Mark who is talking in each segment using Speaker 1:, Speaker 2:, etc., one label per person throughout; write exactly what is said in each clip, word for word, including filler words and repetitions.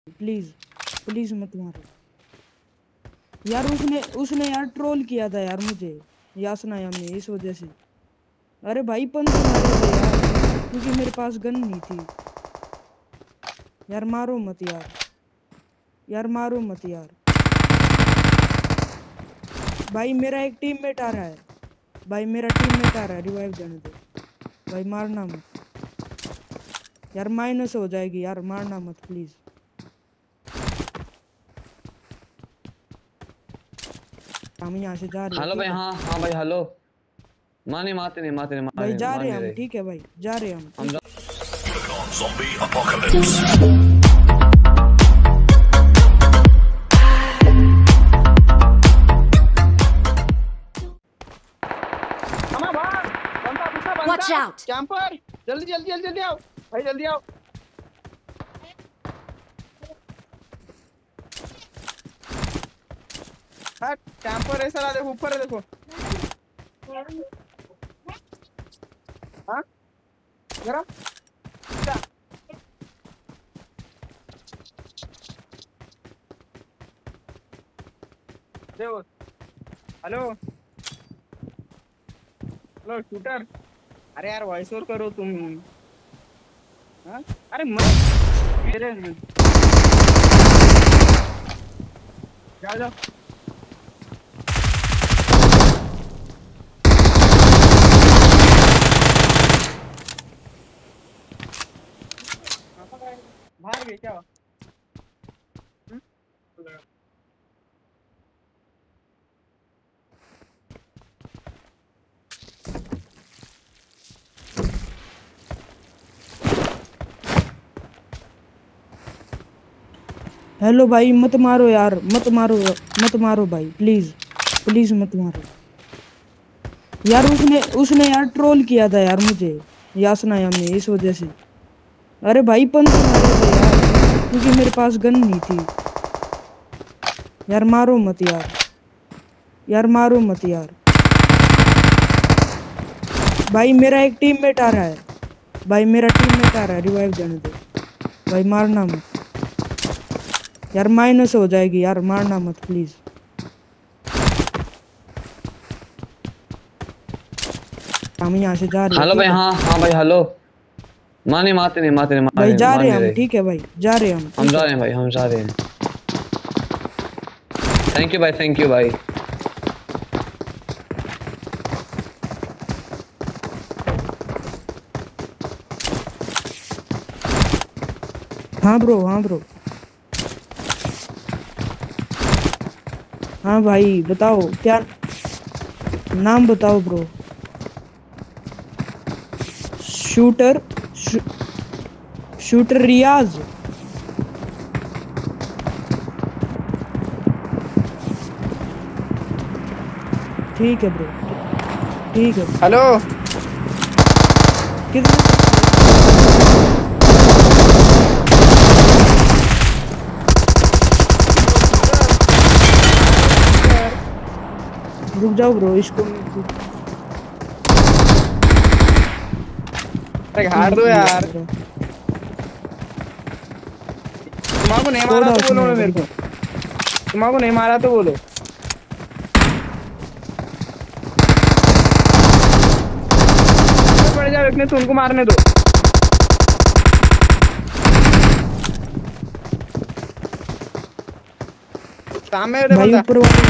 Speaker 1: Please please मत मारो यार। उसने उसने यार ट्रोल किया था यार मुझे, यासना यामी, इस वजह से। अरे भाई पंच मारे थे यार, क्योंकि मेरे पास गन नहीं थी। यार मारो मत यार, यार मारो मत यार। भाई मेरा एक टीममेट आ रहा है, भाई मेरा टीममेट आ रहा है, रिवाइव देने दो भाई, मारना मत यार, माइनस हो जाएगी यार, मारना मत प्लीज। हम यहाँ से जा रहे हैं,
Speaker 2: हेलो भाई।
Speaker 1: ठीक है
Speaker 2: हाँ हाँ भाई हेलो। माने मारते नहीं मारते नहीं
Speaker 1: भाई,
Speaker 2: मारे
Speaker 1: जा
Speaker 2: मान
Speaker 1: रहे
Speaker 2: नहीं
Speaker 1: हैं हम,
Speaker 2: रहे
Speaker 1: ठीक है भाई, जा रहे हैं हम,
Speaker 2: हम
Speaker 1: ठीक है।
Speaker 3: Zombie apocalypse.
Speaker 4: Watch out!
Speaker 5: Camper जल्दी जल्दी जल्दी जल्दी आओ भाई, जल्दी आओ। हाँ कैंपर है साला, देखो ऊपर है देखो। हाँ जरा जा। देखो हेलो हेलो शूटर। अरे यार वॉइस ओवर करो तुम। हाँ अरे मैं मेरे जाओ जाओ। बाहर गए क्या? हम्म?
Speaker 1: हेलो भाई, मत मारो यार, मत मारो, मत मारो भाई, प्लीज प्लीज मत मारो यार। उसने उसने यार ट्रोल किया था यार मुझे, यासना यामी, इस वजह से। अरे भाई पंच मारे थे यार, क्योंकि मेरे पास गन नहीं थी। यार मारो मत यार, यार मारो मत यार। भाई मेरा एक टीममेट आ रहा है, भाई मेरा टीममेट आ रहा है, रिवाइव देने दो भाई, मारना मत यार, माइनस हो जाएगी यार, मारना मत प्लीज। हम यहाँ से जा रहे हैं,
Speaker 2: हेलो भाई।
Speaker 1: ठीक है
Speaker 2: हाँ हाँ भाई हेलो। माने मारते नहीं मारते नहीं
Speaker 1: भाई,
Speaker 2: मारे
Speaker 1: जा
Speaker 2: मान
Speaker 1: रहे हैं
Speaker 2: नहीं
Speaker 1: हम,
Speaker 2: रहे
Speaker 1: ठीक है भाई, जा रहे हैं हम,
Speaker 2: हम
Speaker 1: ठीक
Speaker 2: जा
Speaker 1: है।
Speaker 2: रहे हैं भाई हम जा रहे हैं। थैंक यू भाई थैंक यू भाई।
Speaker 1: हाँ ब्रो, हाँ ब्रो, हाँ भाई बताओ क्या नाम बताओ ब्रो। शूटर शू, शूटर रियाज। ठीक है ब्रो, ठीक है।
Speaker 5: हेलो
Speaker 1: कितने रुक जाओ ब्रो, इसको
Speaker 5: अरे हार दो यार। तुम्हारा नहीं मारा तो बोलो ना मेरे को, तुम्हारा नहीं मारा तो बोलो। पड़ जाओ, इतने तो उनको मारने दो। सामने वाले
Speaker 1: भाई
Speaker 5: बंदा
Speaker 1: ऊपर वाले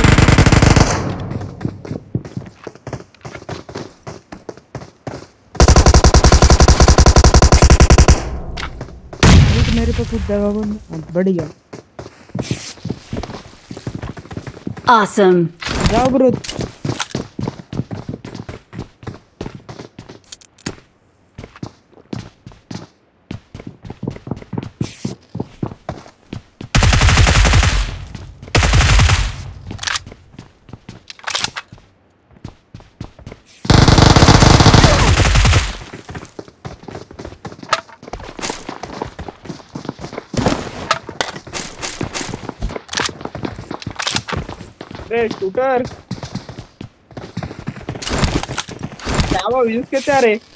Speaker 1: मेरे पे खुद दगा बंदा, बढ़िया।
Speaker 4: Awesome!
Speaker 1: जाओ ब्रो।
Speaker 5: अरे शूटर क्या वो यूज करते? अरे